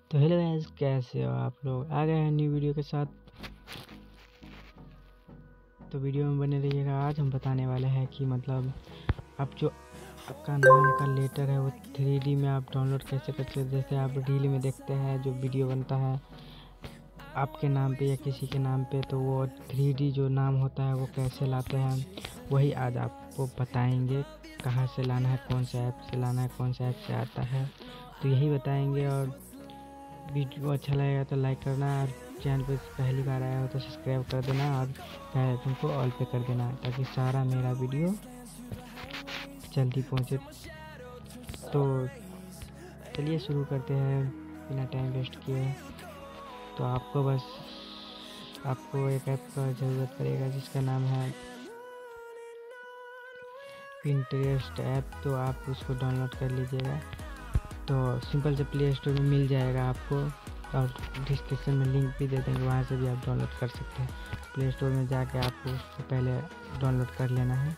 तो hello guys, कैसे हो आप लोग। आ गए हैं न्यू वीडियो के साथ। तो वीडियो में बने रहिएगा। आज हम बताने वाले हैं कि मतलब आप जो आपका नाम का लेटर है वो 3D में आप डाउनलोड कैसे कर सकते हैं। जैसे आप रील में देखते हैं जो वीडियो बनता है आपके नाम पे या किसी के नाम पे, तो वो 3D जो नाम होता है वो कैसे लाते हैं, वही आज आपको बताएंगे। कहाँ से लाना है, कौन सा ऐप से लाना है, कौन सा ऐप से आता है, तो यही बताएंगे। और वीडियो अच्छा लगेगा तो लाइक करना, और चैनल पे पहली बार आया हो तो सब्सक्राइब कर देना, और बेल आइकन को ऑल पे कर देना ताकि सारा मेरा वीडियो जल्दी पहुंचे। तो चलिए शुरू करते हैं बिना टाइम वेस्ट किए। तो आपको एक ऐप का ज़रूरत पड़ेगा जिसका नाम है पिंटरेस्ट ऐप। तो आप उसको डाउनलोड कर लीजिएगा। तो सिंपल से प्ले स्टोर में मिल जाएगा आपको, और डिस्क्रिप्शन में लिंक भी दे देंगे, वहाँ से भी आप डाउनलोड कर सकते हैं। प्ले स्टोर में जाके आपको उसको पहले डाउनलोड कर लेना है।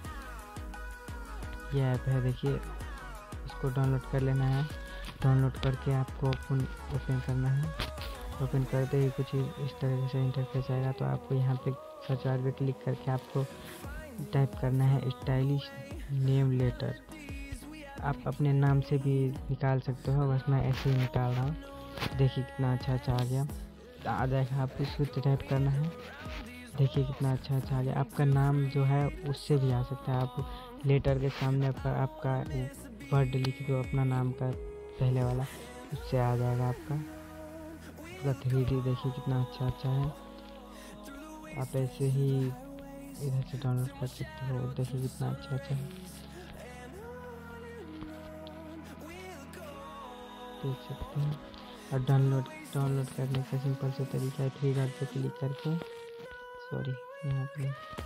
यह ऐप है, देखिए, इसको डाउनलोड कर लेना है। डाउनलोड करके आपको ओपन करना है। ओपन करते ही कुछ इस तरह से इंटरफेस आएगा। तो आपको यहाँ पे सर्च बार पे क्लिक करके आपको टाइप करना है स्टाइलिश नेम लेटर। आप अपने नाम से भी निकाल सकते हो, बस मैं ऐसे ही निकाल रहा हूँ। देखिए कितना अच्छा आ गया। आ जाएगा, आपको इसको टाइप करना है। देखिए कितना अच्छा आ गया। आपका नाम जो है उससे भी आ सकता है। आप लेटर के सामने आपका वर्ड लिख दो अपना नाम का पहले वाला, उससे आ जाएगा आपका पूरा 3D। देखिए कितना अच्छा है। आप ऐसे ही इधर से डाउनलोड कर सकते हो। देखिए कितना अच्छा है, देख सकते हैं। और डाउनलोड करने का सिंपल सा तरीका है, 3 डॉट पे क्लिक करके, सॉरी यहाँ पे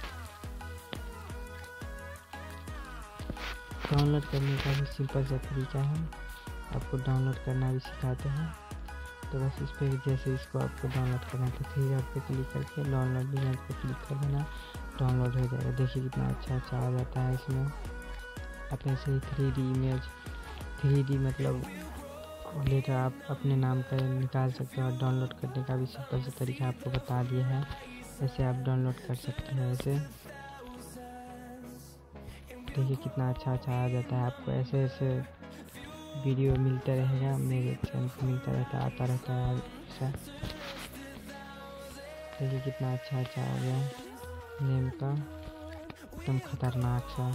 डाउनलोड करने का भी सिंपल सा तरीका है। आपको डाउनलोड करना भी सिखाते हैं। तो बस इस पर जैसे इसको आपको डाउनलोड करना है तो 3 डॉट पे क्लिक करके डाउनलोड लिंक पे क्लिक कर देना, डाउनलोड हो जाएगा। देखिए कितना अच्छा आ जाता है इसमें। आप ऐसे ही 3D इमेज 3D मतलब लेटर आप अपने नाम का निकाल सकते हो। और डाउनलोड करने का भी सिंपल सा तरीका आपको बता दिया है, ऐसे आप डाउनलोड कर सकते हैं। ऐसे देखिए कितना अच्छा आ जाता है। आपको ऐसे वीडियो मिलता रहेगा, मेरे चैनल पर मिलता रहता है, आता रहता है ऐसा। देखिए कितना अच्छा आ गया नेम का, एकदम खतरनाक सा।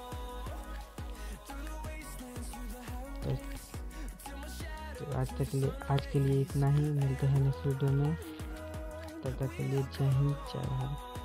तो आज के लिए इतना ही। मिलते हैं नेक्स्ट वीडियो में। तब तक के लिए जय हिंद, जय भारत।